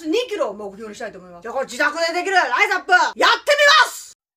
ス2キロを目標にしたいと思います。じゃあこれ自宅でできるライズアップ、やってみます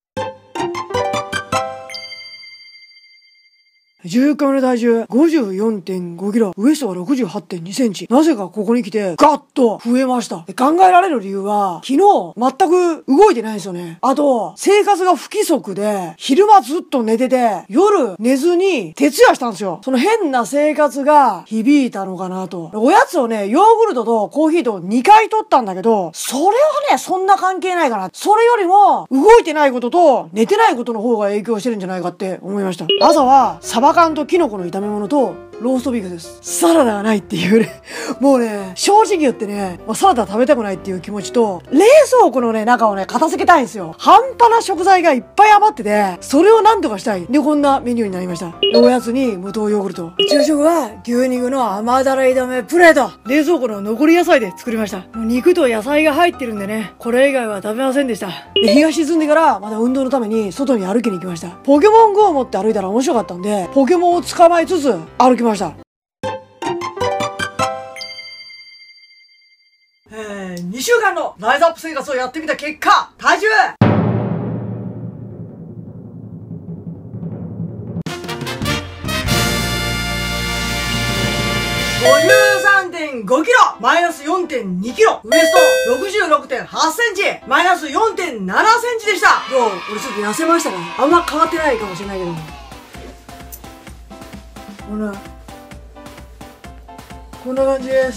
。14日目の体重 54.5 キロ、ウエストが 68.2 センチ。なぜかここに来てガッと増えました。で、考えられる理由は、昨日全く動いてないんですよね。あと、生活が不規則で、昼間ずっと寝てて、夜寝ずに徹夜したんですよ。その変な生活が響いたのかなと。おやつをね、ヨーグルトとコーヒーと2回取ったんだけど、それはね、そんな関係ないかな。それよりも、動いてないことと寝てないことの方が影響してるんじゃないかって思いました。朝は、サバ缶とキノコの炒め物とローストビーフです。サラダがないっていうね。もうね、正直言ってね、サラダ食べたくないっていう気持ちと、冷蔵庫のね、中をね、片付けたいんですよ。半端な食材がいっぱい余ってて、それをなんとかしたい。で、こんなメニューになりました。おやつに無糖ヨーグルト。昼食は牛肉の甘だれ炒めプレート。冷蔵庫の残り野菜で作りました。もう肉と野菜が入ってるんでね、これ以外は食べませんでした。で、日が沈んでからまた運動のために外に歩きに行きました。ポケモン GO を持って歩いたら面白かったんで、ポケモンを捕まえつつ歩きました。2週間のライズアップ生活をやってみた結果、体重53.5 キロ、マイナス 4.2 キロ、ウエスト 66.8 センチ、マイナス 4.7 センチでした。どう？俺ちょっと痩せましたか？あんま変わってないかもしれないけど。こんな感じです。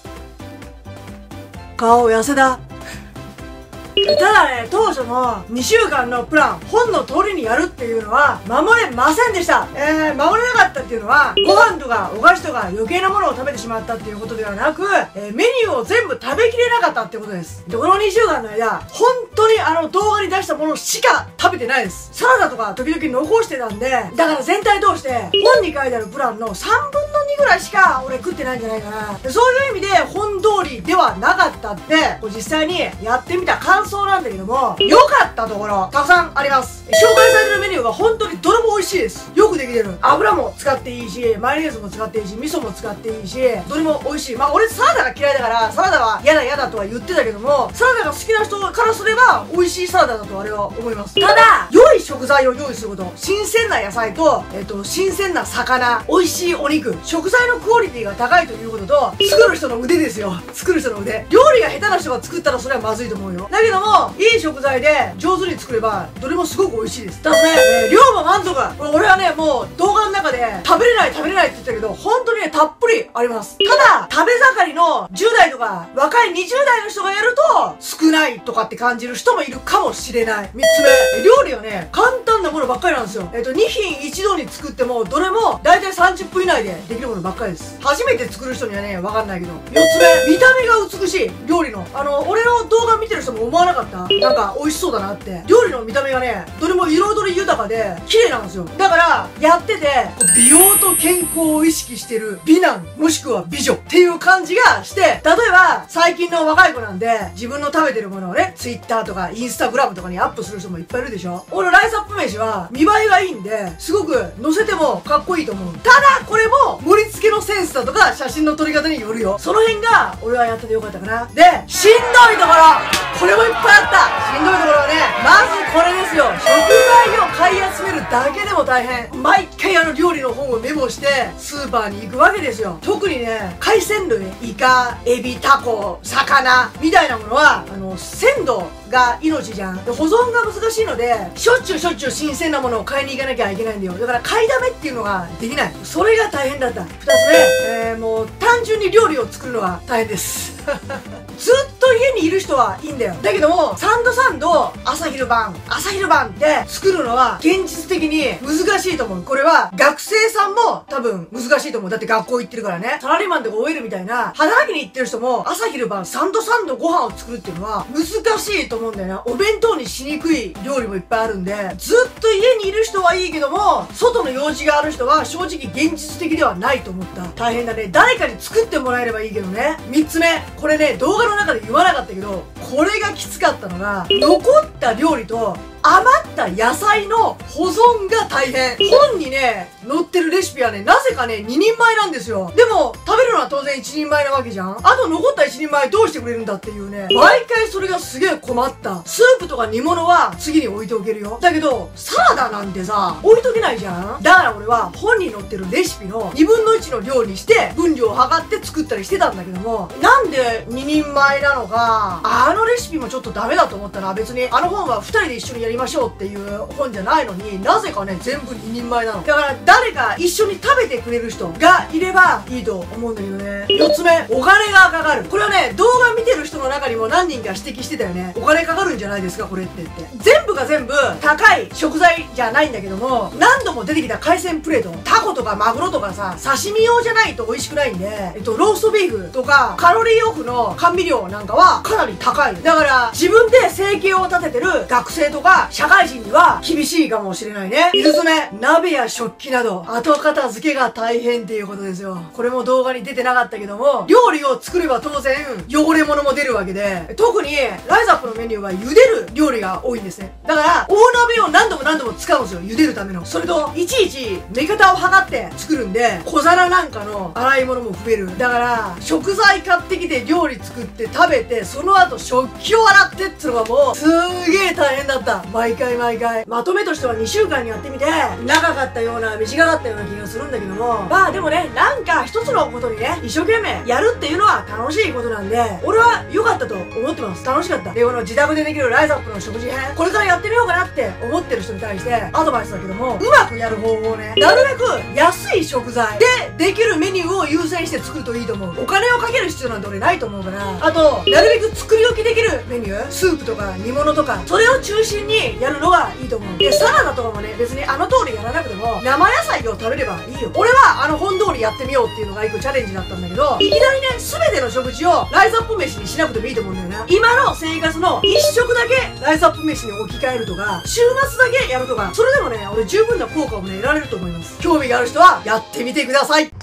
顔痩せだ。ただね、当初の2週間のプラン、本の通りにやるっていうのは守れませんでした。守れなかったっていうのは、ご飯とかお菓子とか余計なものを食べてしまったっていうことではなく、メニューを全部食べきれなかったってことです。で、この2週間の間、本当に動画に出したものしか食べてないです。サラダとか時々残してたんで、だから全体通して、本に書いてあるプランの3分の2ぐらいしか俺食ってないんじゃないかな。で、そういう意味で本通りではなかったって、実際にやってみた感想なんだけども、良かったところたくさんあります。紹介されてるメニューが本当にどれも美味しいです。よくできてる。油も使っていいし、マヨネーズも使っていいし、味噌も使っていいし、どれも美味しい。俺サラダが嫌いだからサラダは嫌だとは言ってたけども、サラダが好きな人からすれば美味しいサラダだとあれは思います。ただ、良い食材を用意すること、新鮮な野菜と新鮮な魚、美味しいお肉、食材のクオリティが高いということと、作る人の腕ですよ。作る人の腕。料理が下手な人が作ったらそれはまずいと思うよ。だけども、いい食材で上手に作ればどれもすごく美味しいです。だからね、量も満足。俺はね、もう動画の中で食べれないって言ったけど、本当にね、たっぷりあります。ただ、食べ盛りの10代とか若い20代の人がやると少ないとかって感じる人もいるかもしれない。3つ目、料理はね、簡単なものばっかりなんですよ。2品一度に作ってもどれも大体30分以内でできるものばっかりです。初めて作る人にはね、わかんないけど。4つ目、見た目が美しい。料理の俺の動画見てる人も思わなかった？なんか美味しそうだなって。料理の見た目がね、どれも彩り豊かで綺麗なんですよ。だからやってて美容と健康を意識してる美男もしくは美女っていう感じがして、例えば最近の若い子なんで自分の食べてるものをね、Twitter とか Instagram とかにアップする人もいっぱいいるでしょ。俺のライズアップ飯は見栄えがいいんですごく載せてもかっこいいと思う。ただこれも盛り付けのセンスだとか写真の撮り方によるよ。その辺が俺はやっててよかったかな。で、しんどいところ、これもいっぱいあった。しんどいところはね、まずこれですよ。食材を買い集めるだけでも大変。毎回料理の本をメモしてスーパーに行くわけですよ。特にね、海鮮類、イカ、エビ、タコ、魚みたいなものは鮮度が命じゃん。で、保存が難しいので、しょっちゅう新鮮なものを買いに行かなきゃいけないんだよ。だから買いだめっていうのができない。それが大変だった。2つ目、もう単純に料理を作るのが大変ですずっと家にいる人はいいんだよ。だけども、サンド朝昼晩って作るのは現実的に難しいと思う。これは学生さんも多分難しいと思う。だって学校行ってるからね。サラリーマンとか OL みたいな働きに行ってる人も朝昼晩サンドご飯を作るっていうのは難しいと思うんだよな。お弁当にしにくい料理もいっぱいあるんで、ずっと家にいる人はいいけども、外の用事がある人は正直現実的ではないと思った。大変だね。誰かに作ってもらえればいいけどね。3つ目、これね、動画の中で言わなかったけど、 これがきつかったのが、残った料理と余った野菜の保存が大変。本にね、載ってるレシピはね、なぜかね、2人前なんですよ。でも、食べるのは当然1人前なわけじゃん。あと残った1人前どうしてくれるんだっていうね。毎回それがすげえ困った。スープとか煮物は次に置いておけるよ。だけど、サラダなんてさ、置いとけないじゃん。だから俺は本に載ってるレシピの2分の1の量にして、分量を測って作ったりしてたんだけども、なんで2人前なのか、あのレシピもちょっとダメだと思ったら、別にあの本は2人で一緒にやりましょうっていう本じゃないのに、なぜかね、全部2人前なの。だから誰か一緒に食べてくれる人がいればいいと思うんだけどね。4つ目、お金がかかる。これはね、動画見てる人の中にも何人か指摘してたよね。お金かかるんじゃないですかこれってって。全部が全部高い食材じゃないんだけども、何度も出てきた海鮮プレート、タコとかマグロとかさ、刺身用じゃないと美味しくないんで、ローストビーフとかカロリーオフの甘味料なんかはかなり高い。だから自分で生計を立ててる学生とか社会人には厳しいかもしれないね。5つ目、鍋や食器など後片付けが大変っていうことですよ。これも動画に出てなかったけども、料理を作れば当然汚れ物も出るわけで、特にライザップのメニューは茹でる料理が多いんですね。だから大鍋を何度も何度も使うんですよ、茹でるための。それといちいち目方を測って作るんで、小皿なんかの洗い物も増える。だから食材買ってきて料理作って食べて、その後食器を洗ってってのがもうすーげー大変だった。毎回毎回。まとめとしては2週間にやってみて、長かったような短かったような気がするんだけども、まあでもね、なんか一つのことにね、一生懸命やるっていうのは楽しいことなんで、俺は良かったと思ってます。楽しかった。で、この自宅でできるライザップの食事編、これからやってみようかなって思ってる人に対してアドバイスだけども、うまくやる方法をね、なるべく安い食材でできるメニューを優先して作るといいと思う。お金をかける必要なんて俺ないと思うから、あと、なるべく作り置きできるメニュー、スープとか煮物とか、それを中心にやるのがいいと思う。で、サラダとかもね、別にあの通りやらなくても、生野菜を食べればいいよ。俺は本通りやってみようっていうのが一個チャレンジだったんだけど、いきなりね、全ての食事をライズアップ飯にしなくてもいいと思うんだよな。今の生活の一食だけライズアップ飯に置き換えるとか、週末だけやるとか、それでもね、俺十分な効果をね、得られると思います。興味がある人はやってみてください。